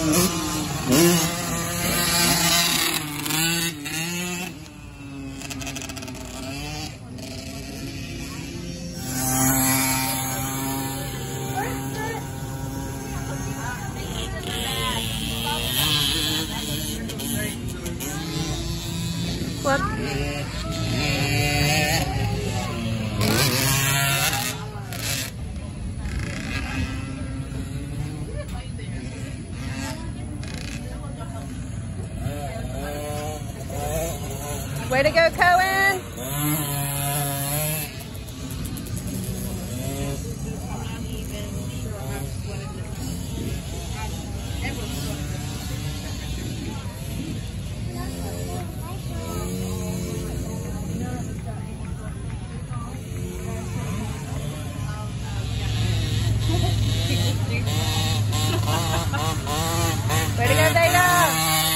What? Way to go, Cohen! Way to go, Vega!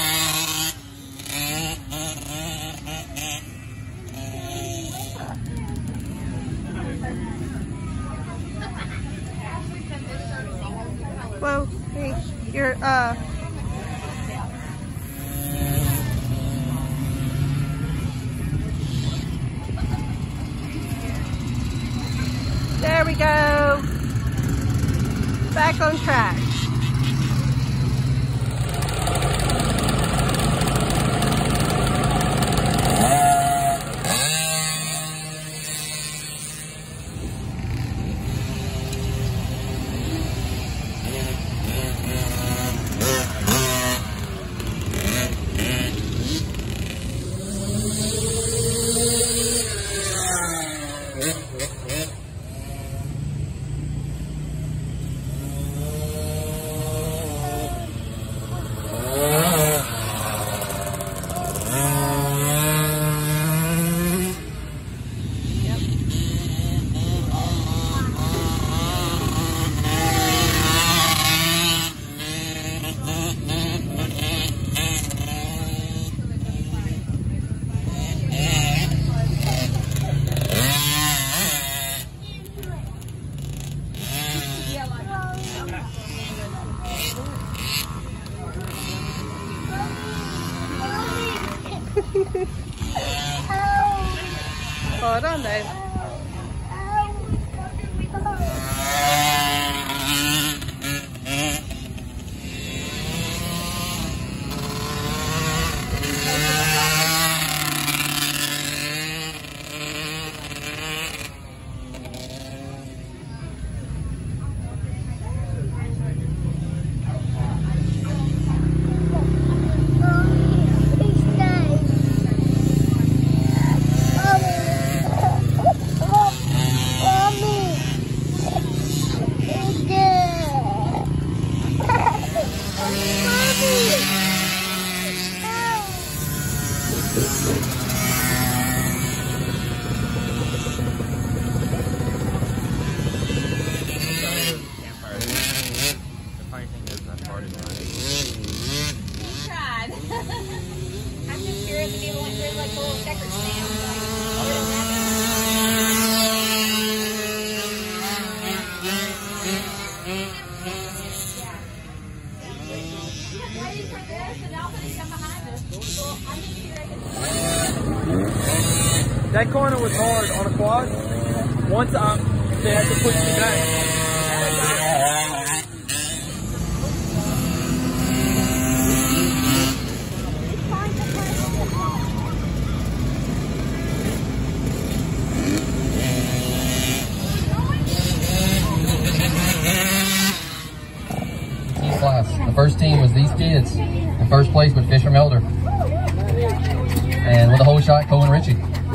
Whoa, hey, you're, there we go. Back on track. Hold on, Dave. I'm just curious if you went through like a little checker stand. That corner was hard on a quad. Once they had to push me back. Class. The first team was these kids. In first place was Fisher Melder. And with a whole shot, Cohen Ritchie.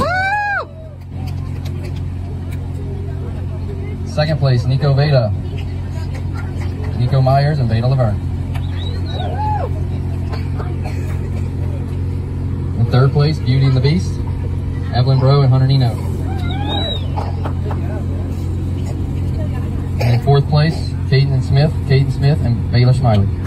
Second place, Nico Veda, Nico Myers, and Veda Laverne. In third place, Beauty and the Beast, Evelyn Bro and Hunter Nino. And in fourth place, Caden Smith and Baylor Smiley.